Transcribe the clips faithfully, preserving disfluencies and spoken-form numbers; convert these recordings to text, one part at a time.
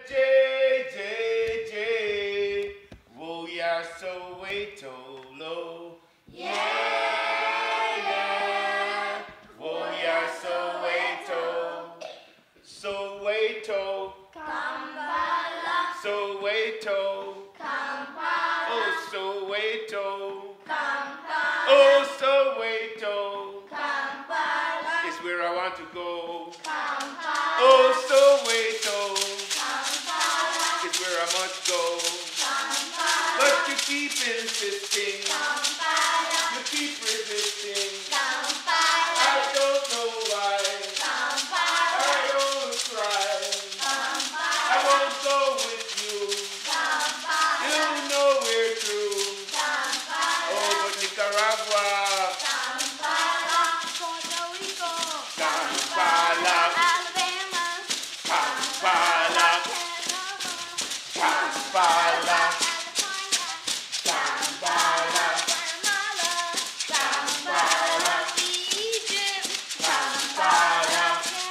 J, J, J, oh yeah, Soweto, low. Yeah, yeah, oh yeah, Soweto, Soweto, Kampala, Soweto, Kampala, oh Soweto, Kampala, oh Soweto, Kampala, is where I want to go. Kampala, oh Soweto, Kampala, is where I must go. Kampala, but you keep insisting. Kampala, you keep resisting. Kampala, I don't know why. Kampala, I don't cry. Kampala, I won't go with you. Kampala, you know we're through. Kampala, oh, but Nicaragua. Kampala, Puerto Rico. Kampala, Alabama. Kampala, Kampala, Kampala, Kampala, Egypt. Kampala,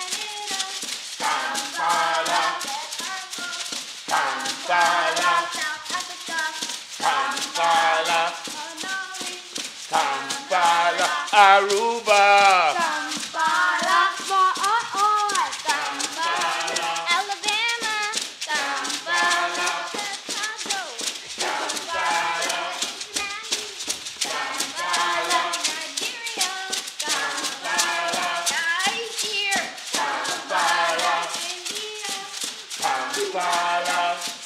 Kampala, Kampala, Kampala, Kampala, Aruba. Kampala, Kampala, Alabama. Kampala, Chicago. Kampala, Kampala, Nigeria. Kampala, Niger. Kampala, India. Kampala,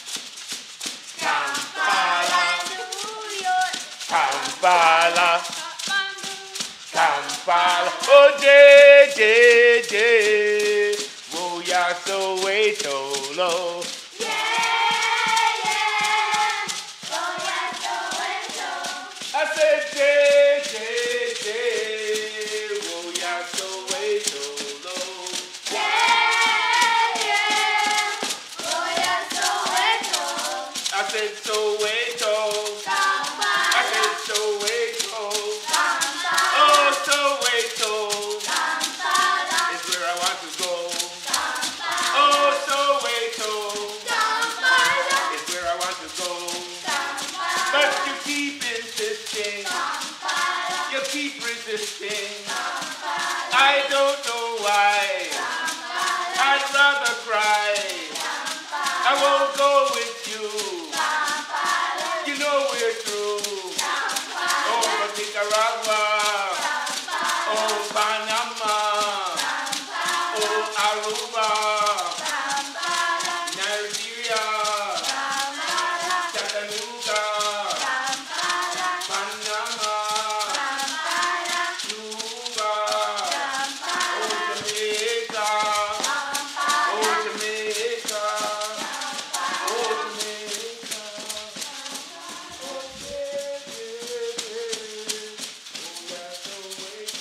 Kampala, New York. Kampala, Kampala, oh J, J, J, oh yeah, Soweto, low. Yeah, yeah, oh yeah, Soweto. I said J, J, J, oh yeah, Soweto, low. Yeah, yeah, oh yeah, Soweto. I said Soweto. Kampala. I said Soweto. Kampala. Oh, Soweto. Kampala is where I want to go. Kampala. Oh, Soweto. Kampala is where I want to go. Kampala. But you keep insisting. Kampala. You keep resisting. Kampala. I don't know why. Kampala. I'd rather cry. Kampala. I won't go with you. Kampala. You know we're through. Kampala. Oh, but Nicaragua. Kampala. Oh, Panama. Kampala. Oh, Aruba. Kampala. Nigeria. Kampala. Chattanooga. Kampala. Panama. Kampala. Cuba. Kampala. Oh, Jamaica. Kampala. Oh, Jamaica. Kampala. Oh, Jamaica. Oh, yeah, yeah, yeah. Oh, yeah, Soweto.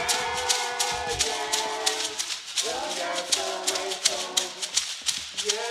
Yeah.